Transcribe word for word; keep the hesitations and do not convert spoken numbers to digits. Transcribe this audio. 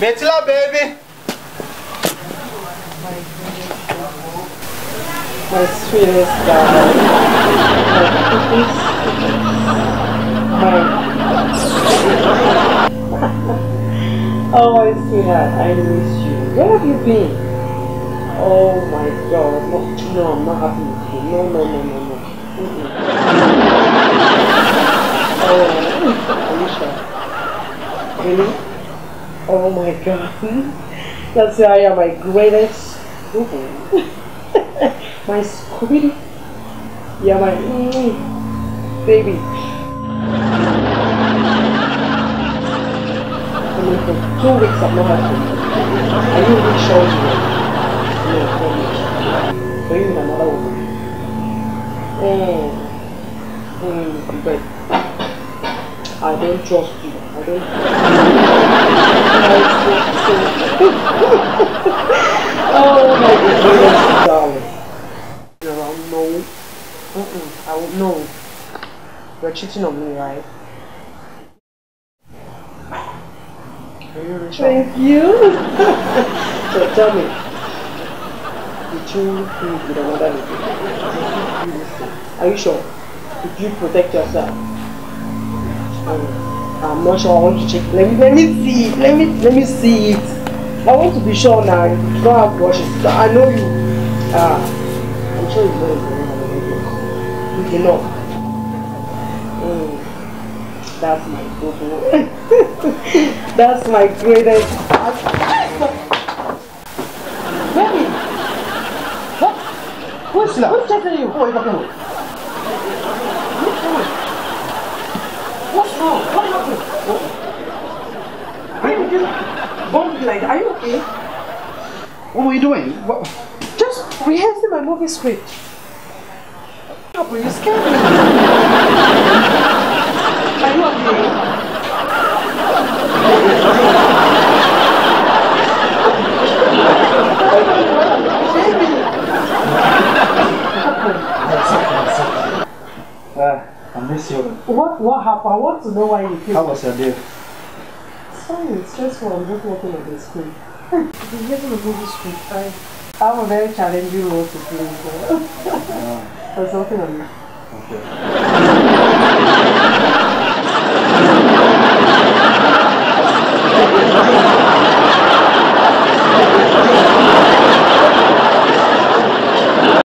Betla, baby. My sweetest darling. My oh, my sweetheart, I miss you. Where have you been? Oh my God. No, no, I'm not happy with you. No, no, no, no, no. Mm-mm. Oh, Alicia. Really? Oh my God. That's why you are my greatest. Mm-hmm. My sweetie. You're my mm, baby. I mean, for two weeks I'm not happy. Are you really sure you will? No, four weeks. So you with another woman. Mm. Mm, but I don't trust you. I don't oh my goodness, darling. You're around, no. Mm-mm, I won't know. You're cheating on me, right? Are you really sure? Thank you. So tell me, did you be with another lady? Are you sure? Did you protect yourself? Um, I'm not sure. I want to check. Let me let me see it. Let me let me see it. I want to be sure now. You don't have brushes. I know you. Ah, I'm sure you know it. You know. Mm. That's my boo-boo. That's my greatest. Baby! What? Who's that? Who's checking you? Who are you talking with? What's wrong? What happened? Why are you just bumping like that? Are you okay? What were you doing? What? Just rehearsing my movie script. What happened? You scared me. Are you okay? Uh, I miss you. What what happened? I want to know why you came. How was your day? It's fine, it's stressful. I'm just working on the script. I've been getting a movie script. I have a very challenging role to play. So. uh, I was working on it. Okay.